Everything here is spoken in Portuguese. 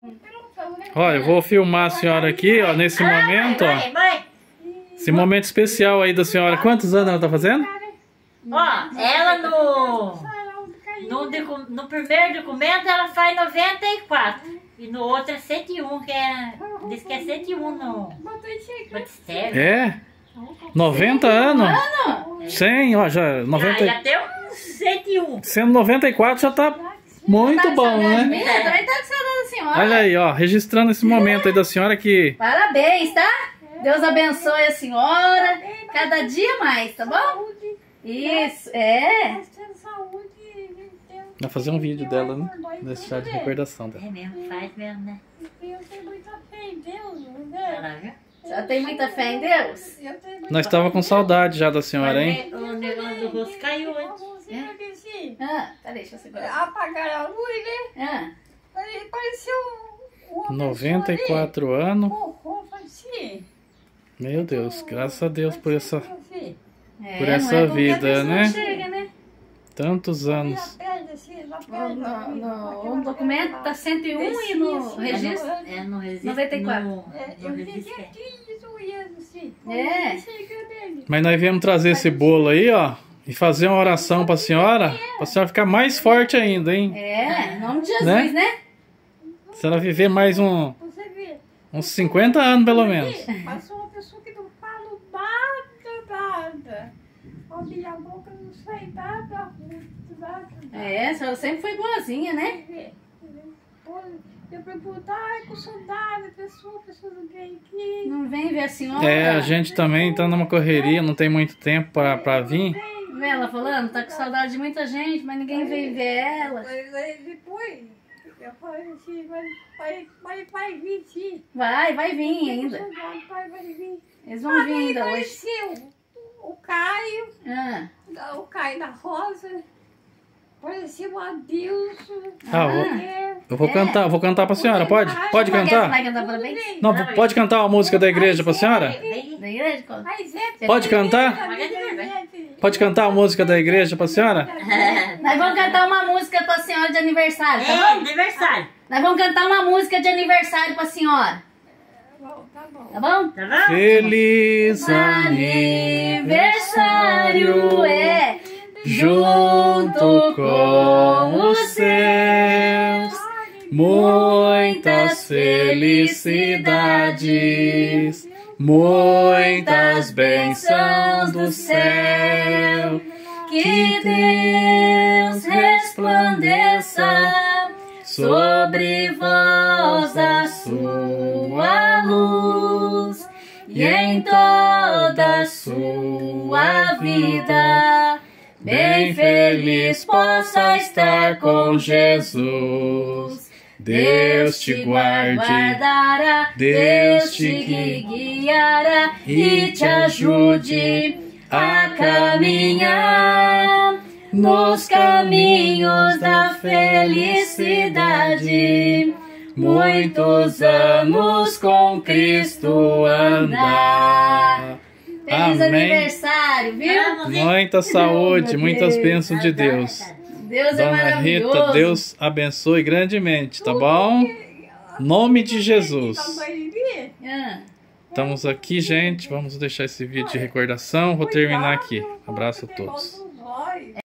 Ó, eu vou filmar a senhora aqui, ó, nesse momento, ó. Esse momento especial aí da senhora. Quantos anos ela tá fazendo? Ó, ela no primeiro documento ela faz 94. E no outro é 101, diz que é 101 no batistério. É? 90 anos? 100, ó, já 90. Já tem uns 101. Sendo 94 já tá muito bom, né? Também tá com saudade da senhora. Olha aí, ó, registrando esse momento aí da senhora que... Parabéns, tá? Deus abençoe a senhora cada dia mais, tá bom? Isso, é. Vai fazer um vídeo dela, né? Desse chá de recordação dela. É mesmo, faz mesmo, né? Eu tenho muita fé em Deus, Olha né? lá, viu? Já tem muita fé em Deus? Eu tenho muita Nós tava com saudade já da senhora, hein? O negócio do rosto caiu antes. fé. Peraí, deixa eu segurar. Apagaram a luz, né? Aí parecia uma 94 anos. assim. Meu Deus, graças a Deus por essa Por Não essa é qualquer vida, pessoa né? Chega, né? tantos anos. No documento tá 101 e no registro? É, no registro. 94. No Eu registro. fiquei aqui zoando assim. É. Mas nós viemos trazer esse bolo aí, ó, e fazer uma oração pra senhora ficar mais forte ainda, hein? É, em nome de Jesus, Né? né? Se ela viver mais Você vê, uns 50 anos, pelo menos. mas sou uma pessoa que não falo nada. A minha boca não sai nada. É, a senhora sempre foi boazinha, né? Eu pergunto, ai, com saudade, a pessoa não vem aqui. Não vem ver a senhora. É, a gente também tá numa correria, não tem muito tempo pra vir. Vê ela falando, tá com saudade de muita gente, mas ninguém veio ver ela. Aí depois, eu falei assim, vai vir sim. Vai vir ainda. Vai vir. Eles vão vir Aí ainda hoje. apareceu o Caio, Ah, o Caio da Rosa, apareceu o Adilson. Eu vou cantar pra senhora, pode? Pode cantar? Vai cantar parabéns? Não, pode cantar uma música da igreja pra senhora? Da igreja? Qual? Pode cantar? Pode cantar a música da igreja pra senhora? Nós vamos cantar uma música pra senhora de aniversário, É, tá bom? aniversário. Nós vamos cantar uma música de aniversário pra senhora. Tá bom. Tá bom? Tá bom? Feliz aniversário junto com os seus, muitas felicidades, muitas bênçãos do céu, que Deus resplandeça sobre vós a sua luz, e em toda a sua vida bem feliz possa estar com Jesus. Deus te guardará, Deus te guiará e te ajude a caminhar nos caminhos da felicidade. Muitos anos com Cristo andar. Feliz Amém. aniversário, viu? Muita saúde, muitas bênçãos de Deus. Deus é Dona maravilhoso. Rita, Deus abençoe grandemente, tá bom? Nome de Jesus. Ah. Estamos aqui, gente. Vamos deixar esse vídeo de recordação. Vou terminar aqui. Abraço a todos.